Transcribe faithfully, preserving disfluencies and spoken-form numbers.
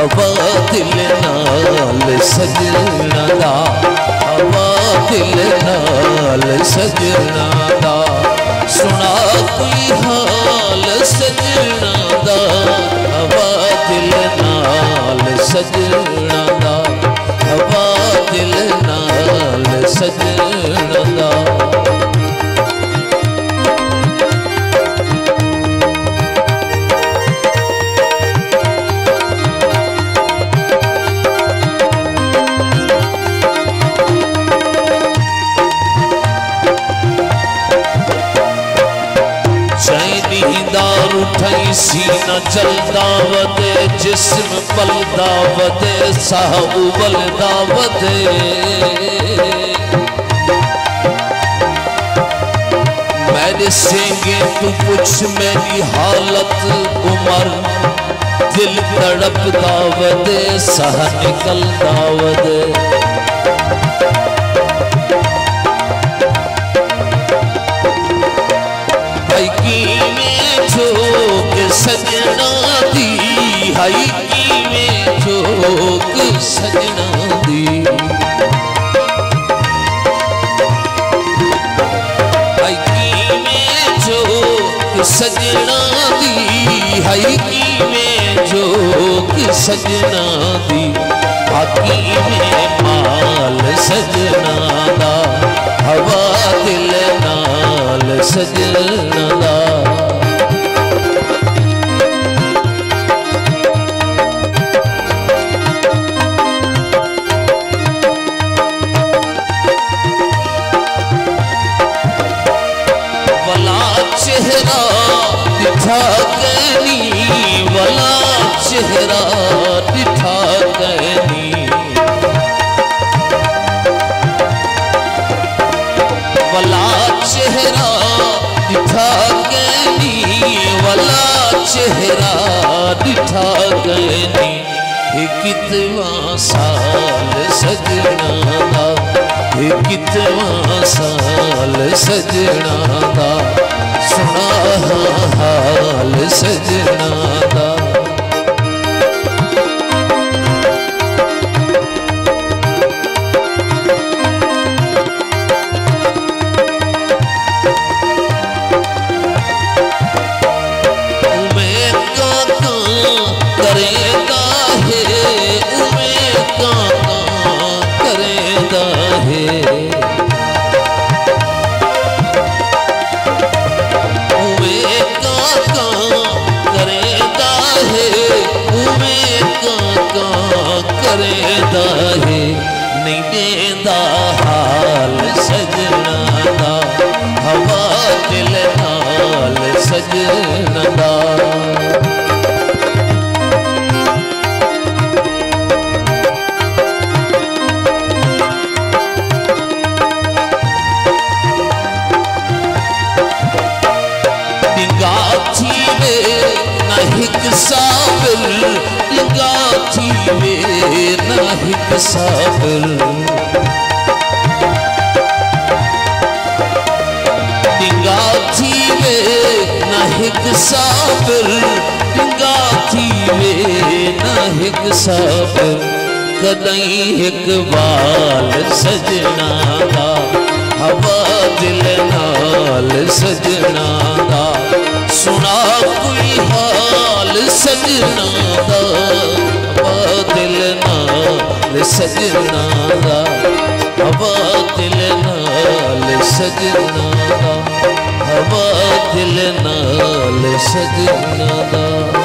हवा दिल नाल सजना दा, हवा दिल नाल सजना दा। सुना कोई हाल सजना दा, हवा दिल नाल सजना दा, हवा दिल नाल सजना दा। उठाई सीना चलदा वदे, जिस्म पलदा वदे, साह उबलदा वदे। मेरे सेंगे तू पूछ मेरी हालत उमर, दिल तड़पदा वदे, साह निकलदा वदे। सजना दी हाई में जोक सजना दी, हाई में जोक सजना दी, हाई में जोक सजना दी। हाकी में माल सजना दा, हवा दिल नाल सजना दा। चेहरा दिखा गनी, वाला चेहरा दिखा गनी, वाला चेहरा दिखा गनी, वाला चेहरा दिखा गनी। कितवा साल सजना दा, कितवा साल सजना दा। सुना हाल सजना दा। उमे काका करेगा है, उमे काका करेगा है। करेदा है नहीं देदा हाल सजना दा, हवा दिल नाल सजना दा। निगाथी वे नाहिक साबिर, निगाथी वे नाहिक साबिर। निगाथी वे नाहिक साबिर, निगाथी वे नाहिक साबिर। कदई एक बाल सजना दा, हवा दिल नाल सजना दा। सुना कोई हाल सजना दा, हवा दिल नाल सजना दा, हवा दिल नाल सजना दा, हवा दिल नाल सजना दा।